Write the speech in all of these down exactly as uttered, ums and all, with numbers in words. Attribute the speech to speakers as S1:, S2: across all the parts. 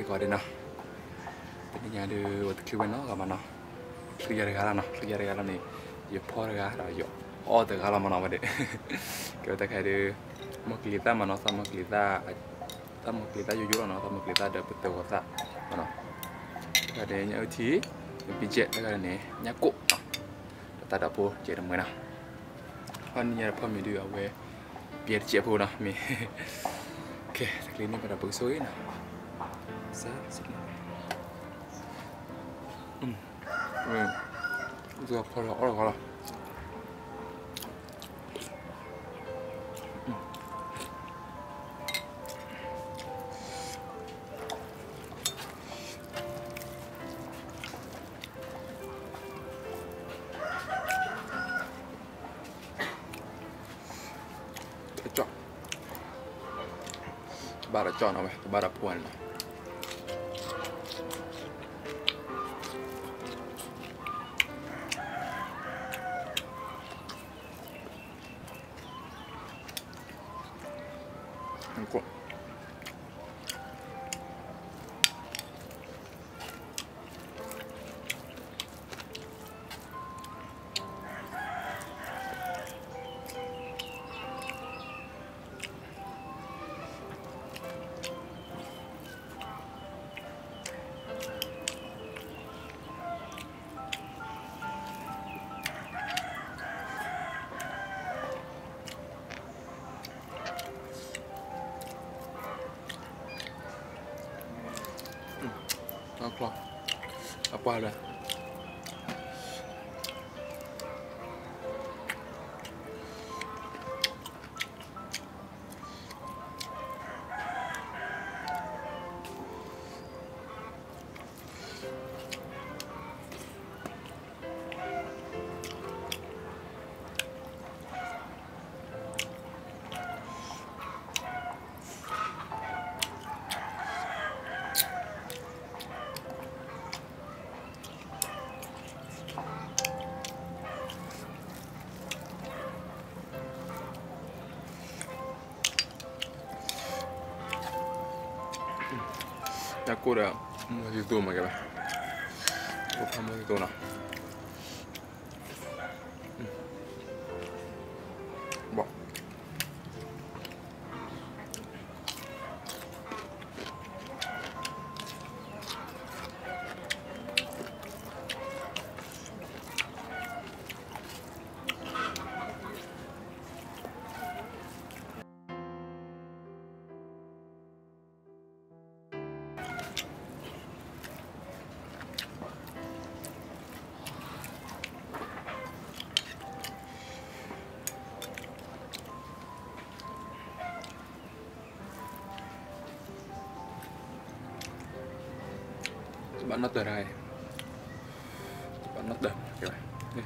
S1: ก่อนเลยเนาะเป็นยังไงดูวัตถุดิบเนาะกับมันเนาะคือยังไงกันเนาะคือยังไงกันนี่อยู่พอเลยกันเราอยู่อ๋อแต่กันเรามันเอาไปเด็กเกี่ยวกับใครดูมักลิต้ามันเนาะสมักลิต้าสมักลิต้าอยู่ยุโรปเนาะสมักลิต้าเดือบเต๋อกับซะมันเนาะก็เดี๋ยวเนี่ยทีปีเจ็ดแล้วกันเนี่ยเนี่ยกุแต่ดาปูเจ็ดทำไงนะเพราะนี่เราพอมีดูเอาไว้เปลี่ยนเจ็บปูเนาะมีโอเคสักทีนี้เป็นดาปูสวยนะซะสิอืมอืมตัวพอแล้วอร่อยก็แล้วเจาะบาร์เจาะเอาไว้บาร์พวนเลยมันก็เอาคลอเอาปลาเลยaku dah masih tu macam apa? Aku pun masih tu nak. Bok. Bạn nó từ đây, bạn nó đầm kiểu này. Đây.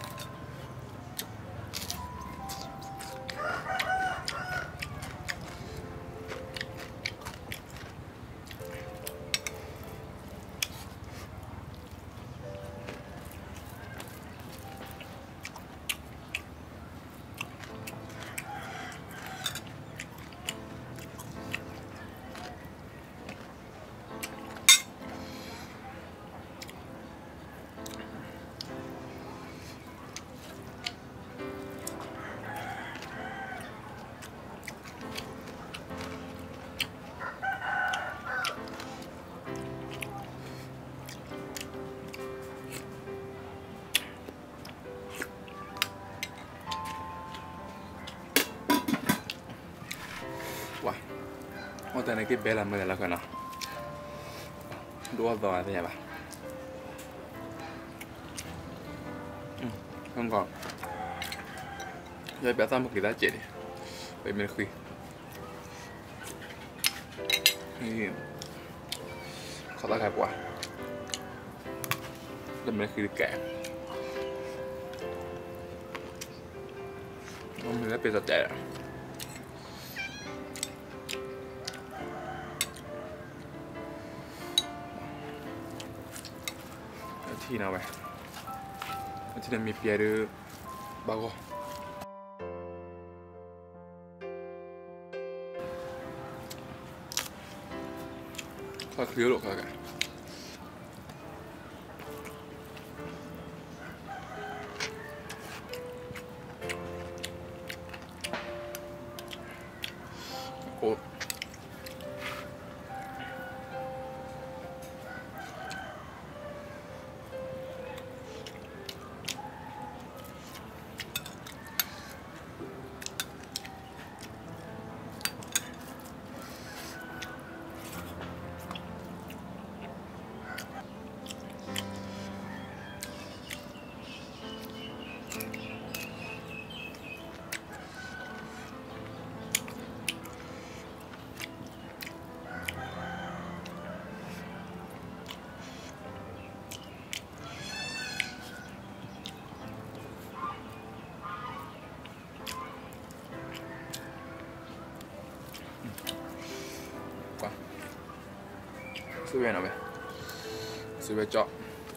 S1: Wah, mau tanya ke bela mana lah kena? Dua doang aja lah. Hmm, enggak. Jadi biasa mau kita jadi, beli milk tea. Ini, kalau kayak buah, dan milk tea kayak, mau milk tea saja. Thì nào vậy? Thì là mi pierre bago. ค่อยเคลียร์ลูกค่อยกันโอ้ซื้อเวนเอาไปซื้อเวนเจาะ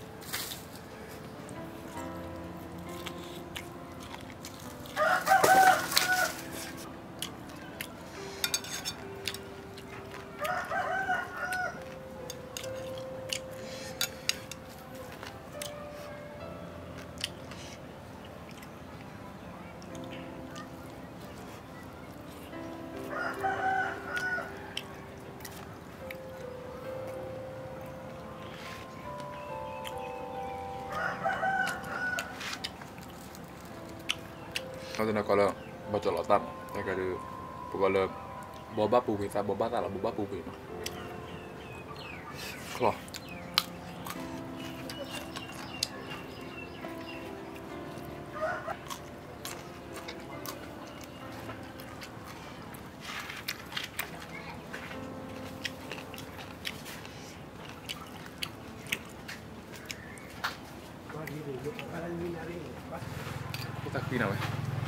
S1: Nanti nak kalau baca lotan, nak ada kalau boba pupi, tak boba tak lah boba pupi mah. Kalau kita kena weh.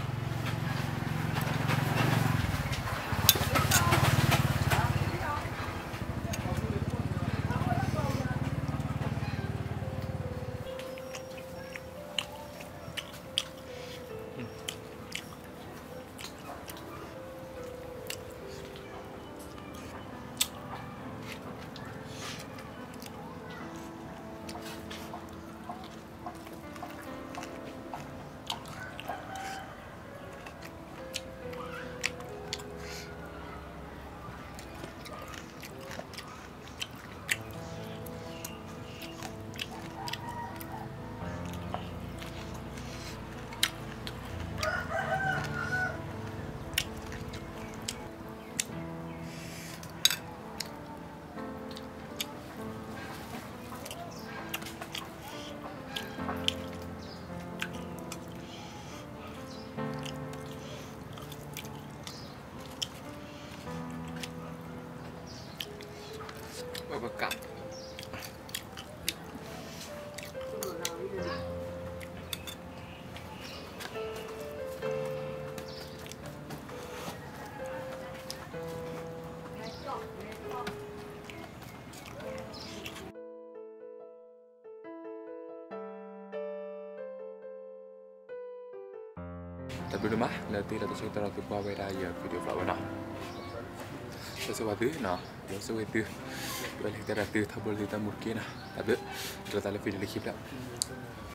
S1: Berkat. Tapi rumah nanti kita cerita lagi buat beda ya video vlog nak. Sesuatu nah, sesuatu boleh kita rasa tak boleh kita mungkin nah. Tapi kita tak boleh video lagi pula.